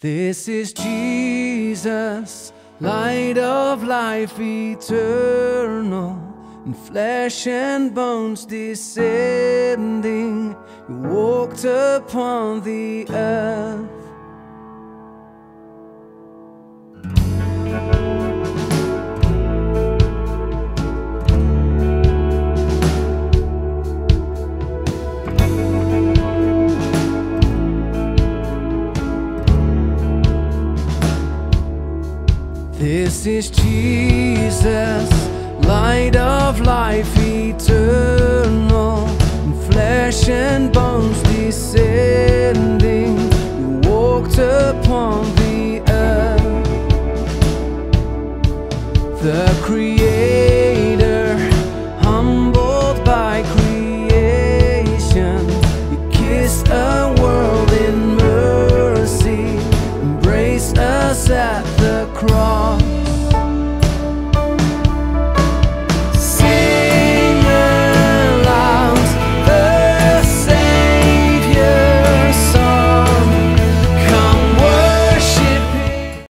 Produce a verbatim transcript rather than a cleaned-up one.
This is Jesus, light of life eternal, in flesh and bones descending, you walked upon the earth. This is Jesus, light of life eternal, in flesh and bones descending, you walked upon the earth. The Creator, humbled by creation, you kissed a world in mercy, embraced us at